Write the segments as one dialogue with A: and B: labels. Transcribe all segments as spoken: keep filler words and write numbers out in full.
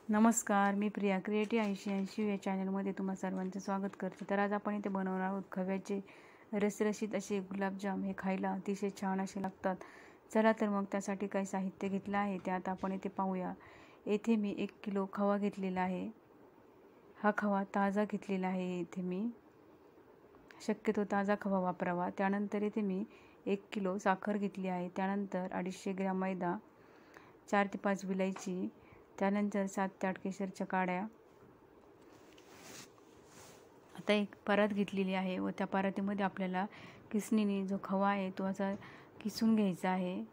A: नमस्कार, मी प्रिया क्रिएटिव्ह ऐंशी ऐंशी या चॅनलमध्ये तुम्हा सर्वांचं स्वागत करते. तर आज आपण इथे बनवणार आहोत खव्याचे रसरशीत असे गुलाबजाम. हे खायला अतिशय छान असे लागतात. चला तर मग त्यासाठी काय साहित्य घेतलं आहे ते आता आपण इथे पाहूया. येथे मी एक किलो खवा घेतलेला आहे. हा खवा ताजा घेतलेला आहे. इथे मी शक्यतो ताजा खवा वापरावा. त्यानंतर इथे मी एक किलो साखर घेतली आहे. त्यानंतर अडीचशे ग्रॅम मैदा, चार ते पाच विलायची, त्यानंतर सात ते आठ केशरच्या काड्या. आता एक परात घेतलेली आहे व त्या परातीमध्ये आपल्याला किसणीने जो खवा आहे तो असा किसून घ्यायचा आहे.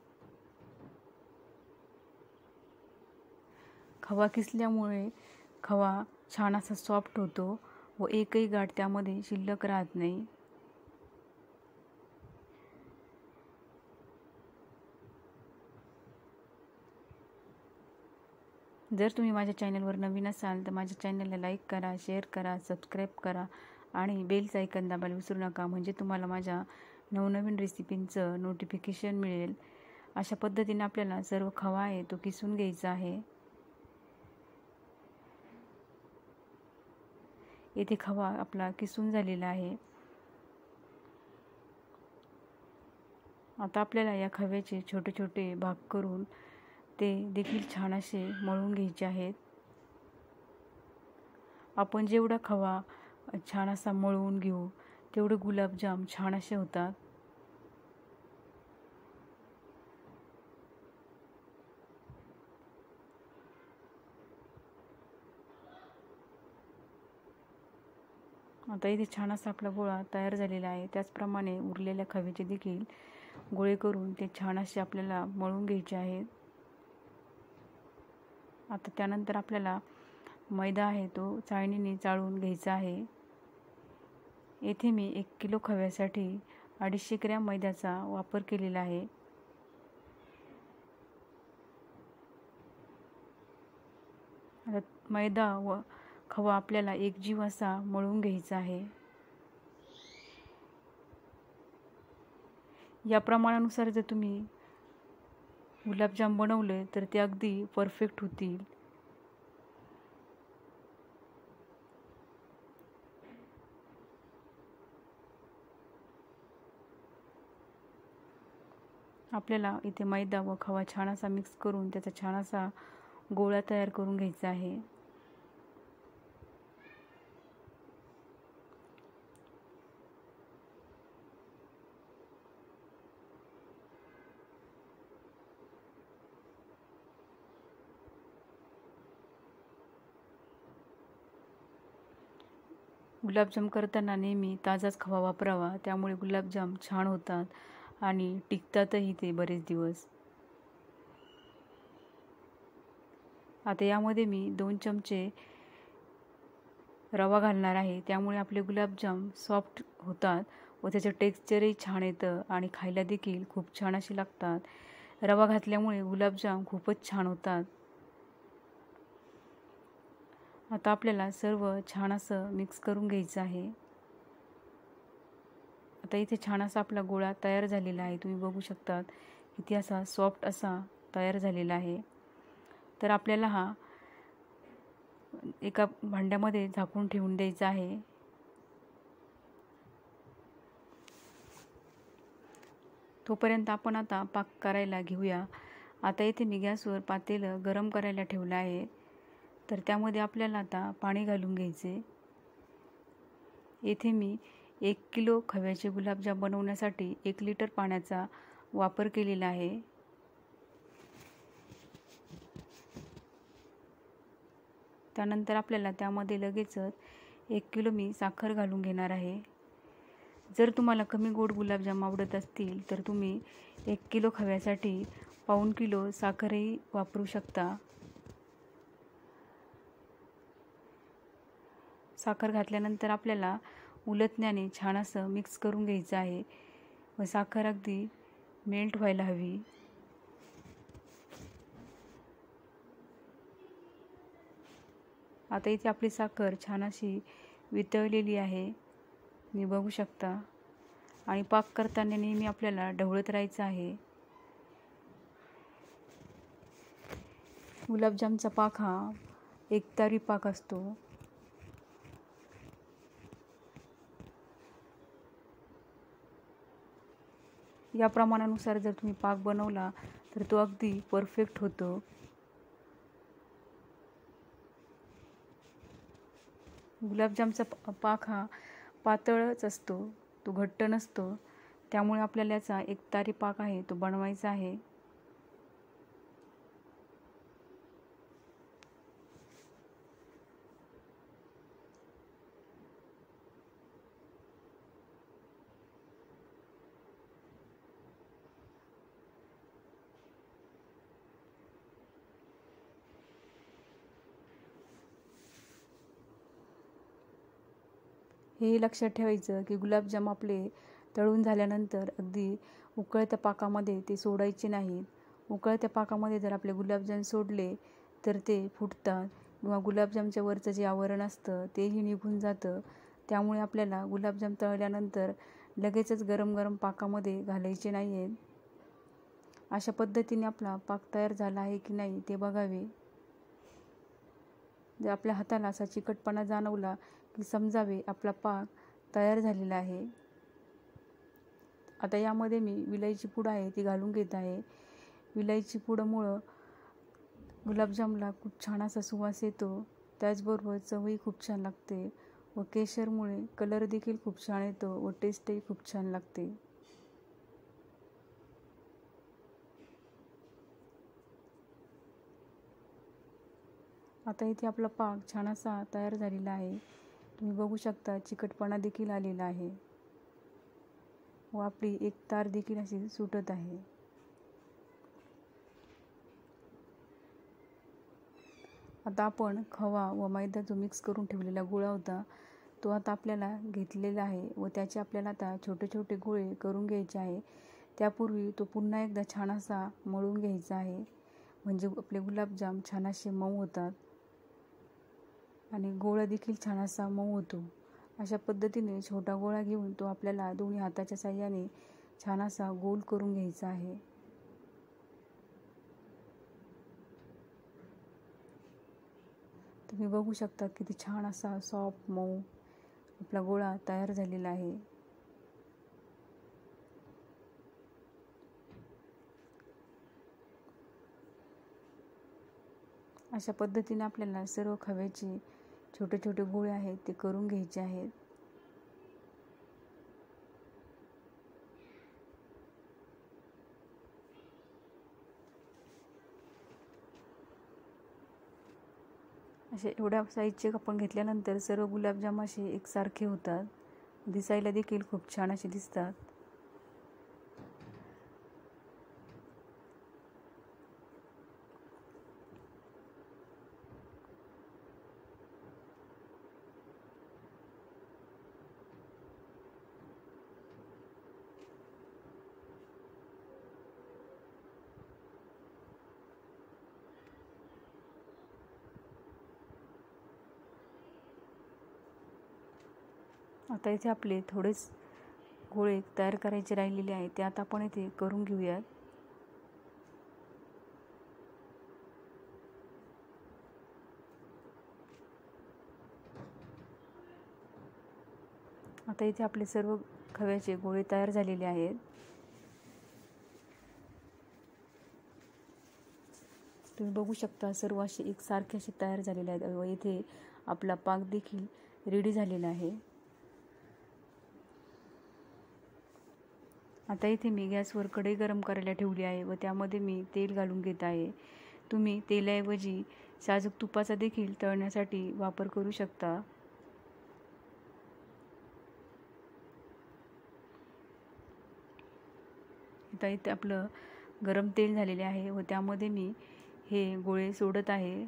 A: खवा किसल्यामुळे खवा छान असा सॉफ्ट होतो व एकही गाठ त्यामध्ये शिल्लक राहत नाही. जर तुम्ही माझ्या चॅनलवर नवीन असाल तर माझ्या चॅनलला लाईक करा, शेअर करा, सबस्क्राईब करा आणि बेलचं आयकॉन दाबायला विसरू नका, म्हणजे तुम्हाला माझ्या नवनवीन रेसिपींचं नोटिफिकेशन मिळेल. अशा पद्धतीने आपल्याला सर्व खवा आहे तो किसून घ्यायचा आहे. येथे खवा आपला किसून झालेला आहे. आता आपल्याला या खव्याचे छोटे छोटे भाग करून ते देखील छान असे मळून घ्यायचे आहेत. आपण जेवढा खवा छान असा मळून घेऊ तेवढे गुलाबजाम छान असे होतात. आता इथे छान असा आपला गोळा तयार झालेला आहे. त्याचप्रमाणे उरलेल्या खव्याचे देखील गोळे करून ते छान असे आपल्याला मळून घ्यायचे आहेत. आता त्यानंतर आपल्याला मैदा आहे तो चाळणीने चाळून घ्यायचा आहे. येथे मी एक किलो खव्यासाठी अडीचशे ग्रॅम मैद्याचा वापर केलेला आहे. आता मैदा व खवा आपल्याला एकजीव असा मळून घ्यायचा आहे. या प्रमाणानुसार जर तुम्ही गुलाबजाम बनवले तर ते अगदी परफेक्ट होतील. आपल्याला इथे मैदा व खवा छान असा मिक्स करून त्याचा छान असा गोळा तयार करून घ्यायचा आहे. गुलाबजाम करताना नेहमी ताजाच खवा वापरावा, त्यामुळे गुलाबजाम छान होतात आणि टिकतातही ते बरेच दिवस. आता यामध्ये मी दोन चमचे रवा घालणार आहे, त्यामुळे आपले गुलाबजाम सॉफ्ट होतात व त्याचं टेक्स्चरही छान येतं आणि खायला देखील खूप छान असे लागतात. रवा घातल्यामुळे गुलाबजाम खूपच छान होतात. आता आपल्याला सर्व छान असं मिक्स करून घ्यायचं आहे. आता इथे छान असा आपला गोळा तयार झालेला आहे. तुम्ही बघू शकतात किती असा सॉफ्ट असा तयार झालेला आहे. तर आपल्याला हा एका भांड्यामध्ये झाकून ठेवून द्यायचा आहे. तोपर्यंत आपण आता पाक करायला घेऊया. आता इथे मी गॅसवर पातेलं गरम करायला ठेवलं आहे. तर त्यामध्ये आपल्याला आता पाणी घालून घ्यायचे. येथे मी एक किलो खव्याचे गुलाबजाम बनवण्यासाठी एक लिटर पाण्याचा वापर केलेला आहे. त्यानंतर आपल्याला त्यामध्ये लगेचच एक किलो मी साखर घालून घेणार आहे. जर तुम्हाला कमी गोड गुलाबजाम आवडत असतील तर तुम्ही एक किलो खव्यासाठी पाऊण किलो साखरही वापरू शकता. साखर घातल्यानंतर आपल्याला उलटण्याने छान असं मिक्स करून घ्यायचं आहे व साखर अगदी मेल्ट व्हायला हवी. आता इथे आपली साखर छान अशी वितळलेली आहे, मी बघू शकता. आणि पाक करताना नेहमी आपल्याला ढवळत राहायचं आहे. गुलाबजामचा पाक हा एकतारी पाक असतो. या प्रमाणानुसार जर तुम्ही पाक बनवला तर तो अगदी परफेक्ट होतो. गुलाबजामचा पाक हा पातळच असतो, तो घट्ट नसतो. त्यामुळे आपल्याला याचा एकतारी पाक आहे तो बनवायचा आहे. हे लक्षात ठेवायचं की गुलाबजाम आपले तळून झाल्यानंतर अगदी उकळत्या पाकामध्ये ते सोडायचे नाहीत. उकळत्या पाकामध्ये जर आपले गुलाबजाम सोडले तर ते फुटतात किंवा गुलाबजामच्या वरचं जे आवरण असतं तेही निघून जातं. त्यामुळे आपल्याला गुलाबजाम तळल्यानंतर लगेचच गरम गरम पाकामध्ये घालायचे नाही आहेत. अशा पद्धतीने आपला पाक तयार झाला आहे की नाही ते बघावे. जर आपल्या हाताला असा चिकटपणा जाणवला की समजावे आपला पाक तयार झालेला आहे. आता यामध्ये मी विलायची पूड आहे ती घालून घेत आहे. विलायची पूडमुळं गुलाबजामला खूप छान असा सुवास येतो. त्याचबरोबर चवही खूप छान लागते व केशरमुळे कलर देखील खूप छान येतो व टेस्टही खूप छान लागते. आता इथे आपला पाक छान असा तयार झालेला आहे. तुम्ही बघू शकता चिकटपणा देखील आलेला आहे व आपली एक तार देखील अशी सुटत आहे. आता आपण खवा व मैदा जो मिक्स करून ठेवलेला गोळा होता तो आता आपल्याला घेतलेला आहे व त्याचे आपल्याला आता छोटे छोटे गोळे करून घ्यायचे आहे. त्यापूर्वी तो पुन्हा एकदा छान असा मळून घ्यायचा आहे, म्हणजे आपले गुलाबजाम छान असे मऊ होतात आणि गोळा देखील छान असा मऊ होतो. अशा पद्धतीने छोटा गोळा घेऊन तो आपल्याला दोन्ही हाताच्या साहाय्याने छान असा गोल करून घ्यायचा आहे. तुम्ही बघू शकता किती छान असा सॉफ्ट मऊ आपला गोळा तयार झालेला आहे. अशा पद्धतीने आपल्याला सर्व खव्याचे छोटे छोटे गोळे आहेत ते करून घ्यायचे आहेत. असे एवढ्या साईजचे आपण घेतल्यानंतर सर्व गुलाबजाम असे एकसारखे होतात, दिसायला देखील खूप छान असे दिसतात. आता इथे आपले थोडेच गोळे तयार करायचे राहिलेले आहेत, ते आता आपण इथे करून घेऊयात. आता इथे आपले सर्व खव्याचे गोळे तयार झालेले आहेत. तुम्ही बघू शकता सर्व असे एकसारखे असे तयार झालेले आहेत व इथे आपला पाक देखील रेडी झालेला आहे. आता इथे मी गॅसवर कढई गरम करायला ठेवली आहे व त्यामध्ये मी तेल घालून घेत आहे. तुम्ही तेलाऐवजी साजूक तुपाचा देखील तळण्यासाठी वापर करू शकता. आता इथे आपलं गरम तेल झालेले आहे व त्यामध्ये मी हे गोळे सोडत आहे.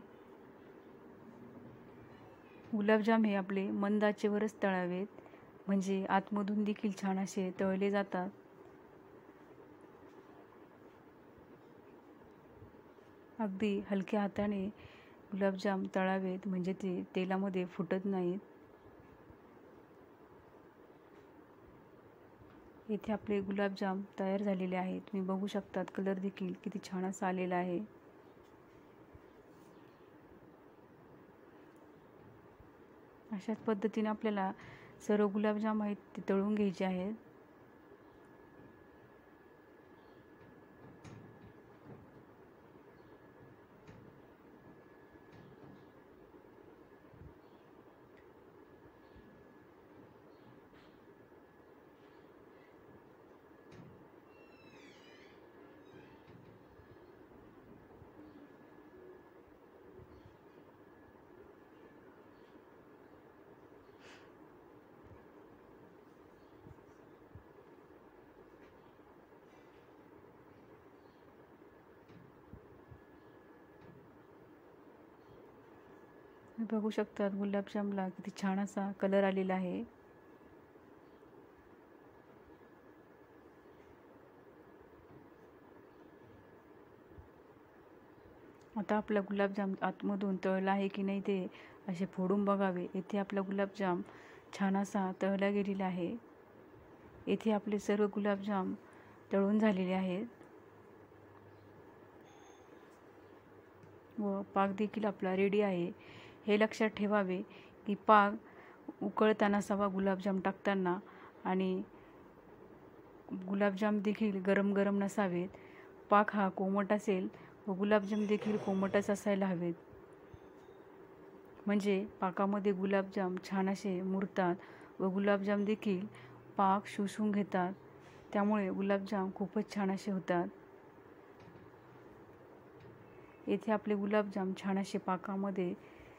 A: गुलाबजाम हे आपले मंद आचेवरच तळावेत, म्हणजे आतमधून देखील छान असे तळले जातात. अगदी हलक्या हाताने गुलाबजाम तळावेत, म्हणजे ते तेलामध्ये फुटत नाहीत. इथे आपले गुलाबजाम तयार झालेले आहेत. तुम्ही बघू शकतात कलर देखील किती छान असा आलेला आहे. अशाच पद्धतीने आपल्याला सर्व गुलाबजाम आहेत ते तळून घ्यायचे आहेत. बघू शकतात गुलाबजामला किती छान असा कलर आलेला आहे. आता आपला गुलाबजाम आतमधून तळला आहे की नाही ते असे फोडून बघावे. येथे आपला गुलाबजाम छान असा तळला गेलेला आहे. येथे आपले सर्व गुलाबजाम तळून झालेले आहेत व पाक देखील आपला रेडी आहे. हे लक्षात ठेवावे की पाक उकळताना असावा गुलाबजाम टाकताना, आणि गुलाबजाम देखील गरम गरम नसावेत. पाक हा कोमट असेल व गुलाबजाम देखील कोमटच असायला हवेत, म्हणजे पाकामध्ये गुलाबजाम छान असे मुरतात व गुलाबजाम देखील पाक शोषून घेतात. त्यामुळे गुलाबजाम खूपच छान असे होतात. येथे आपले गुलाबजाम छान असे पाकामध्ये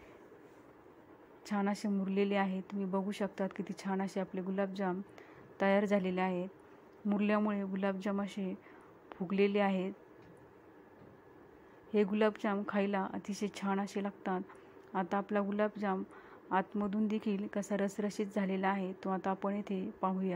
A: छान असे मुरलेले आहेत. तुम्ही बघू शकतात किती छान असे आपले गुलाबजाम तयार झालेले आहेत. मुरल्यामुळे गुलाबजाम असे फुगलेले आहेत. हे गुलाबजाम खायला अतिशय छान असे लागतात. आता आपला गुलाबजाम आतमधून देखील कसा रसरशीत झालेला आहे तो आता आपण इथे पाहूया.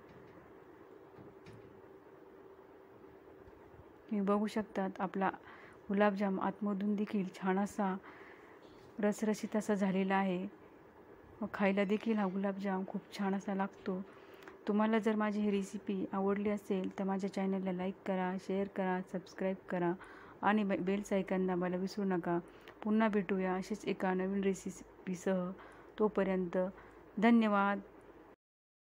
A: तुम्ही बघू शकतात आपला गुलाबजाम आतमधून देखील छान असा रसरशीत असा झालेला आहे व खायला देखील हा गुलाबजाम खूप छान असा लागतो. तुम्हाला जर माझी ही रेसिपी आवडली असेल तर माझ्या चॅनलला लाईक करा, शेअर करा, सबस्क्राईब करा आणि बेलचं आयकॉन दाबायला विसरू नका. पुन्हा भेटूया अशीच एका नवीन रेसिपीसह. तोपर्यंत धन्यवाद.